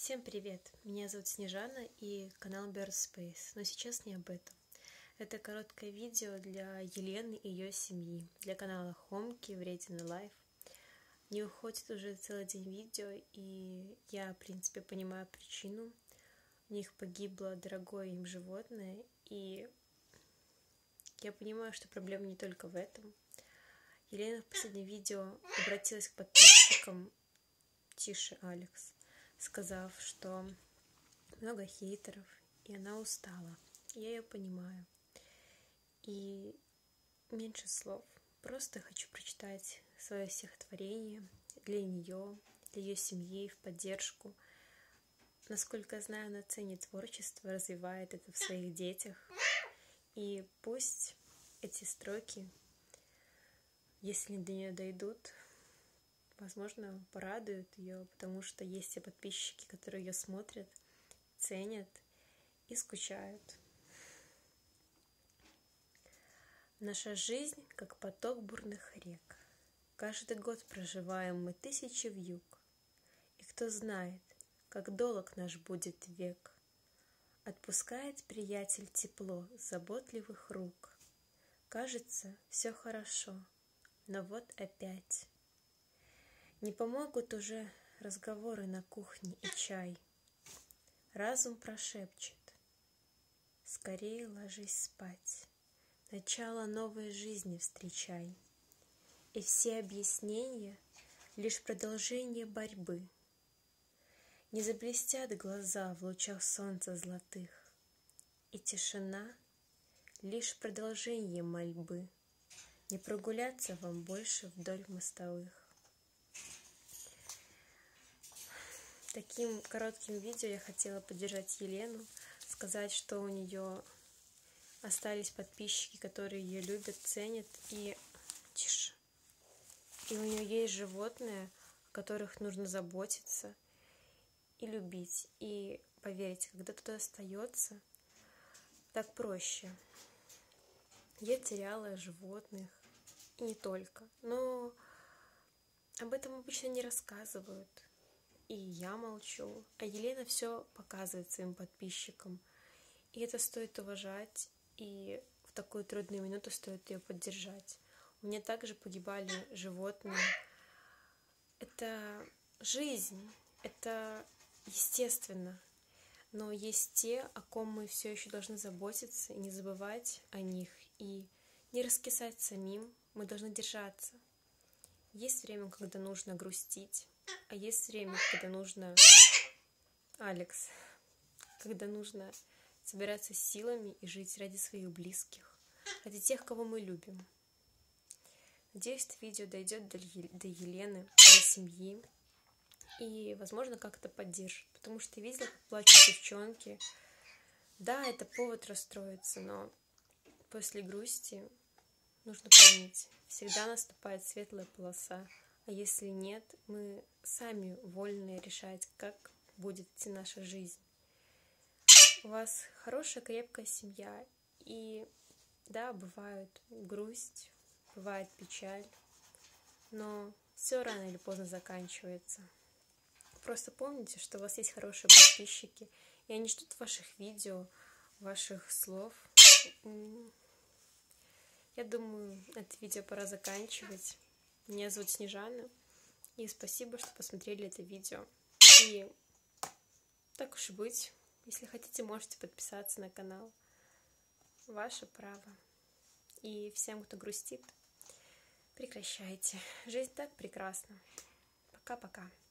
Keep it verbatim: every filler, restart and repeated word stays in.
Всем привет! Меня зовут Снежана и канал Bird Space, но сейчас не об этом. Это короткое видео для Елены и ее семьи, для канала Хомки, Вредина Life. Не уходит уже целый день видео, и я, в принципе, понимаю причину. У них погибло дорогое им животное, и я понимаю, что проблема не только в этом. Елена в последнем видео обратилась к подписчикам «Тише, Алекс», сказав, что много хейтеров, и она устала. Я ее понимаю. И меньше слов. Просто хочу прочитать свое стихотворение для нее, для ее семьи, в поддержку. Насколько я знаю, она ценит творчество, развивает это в своих детях. И пусть эти строки, если до нее дойдут, возможно, порадуют ее, потому что есть те подписчики, которые ее смотрят, ценят и скучают. Наша жизнь, как поток бурных рек. Каждый год проживаем мы тысячи вьюг. И кто знает, как долг наш будет век. Отпускает приятель тепло заботливых рук. Кажется, все хорошо, но вот опять. Не помогут уже разговоры на кухне и чай. Разум прошепчет: скорее ложись спать, начало новой жизни встречай. И все объяснения — лишь продолжение борьбы. Не заблестят глаза в лучах солнца золотых, и тишина — лишь продолжение мольбы. Не прогуляться вам больше вдоль мостовых. Таким коротким видео я хотела поддержать Елену, сказать, что у нее остались подписчики, которые ее любят, ценят, и тише. И у нее есть животные, о которых нужно заботиться и любить. И поверьте, когда кто-то остается, так проще. Я теряла животных, и не только, но об этом обычно не рассказывают. И я молчу, а Елена все показывает своим подписчикам. И это стоит уважать, и в такую трудную минуту стоит ее поддержать. У меня также погибали животные. Это жизнь, это естественно. Но есть те, о ком мы все еще должны заботиться, и не забывать о них, и не раскисать самим. Мы должны держаться. Есть время, когда нужно грустить. А есть время, когда нужно, Алекс, когда нужно собираться силами и жить ради своих близких, ради тех, кого мы любим. Надеюсь, это видео дойдет до, до Елены, до семьи, и, возможно, как-то поддержит, потому что я видела, как плачут девчонки. Да, это повод расстроиться, но после грусти нужно помнить, всегда наступает светлая полоса. А если нет, мы сами вольны решать, как будет идти наша жизнь. У вас хорошая, крепкая семья. И да, бывает грусть, бывает печаль, но все рано или поздно заканчивается. Просто помните, что у вас есть хорошие подписчики, и они ждут ваших видео, ваших слов. Я думаю, это видео пора заканчивать. Меня зовут Снежана, и спасибо, что посмотрели это видео. И так уж и быть, если хотите, можете подписаться на канал. Ваше право. И всем, кто грустит, прекращайте. Жизнь так прекрасна. Пока-пока.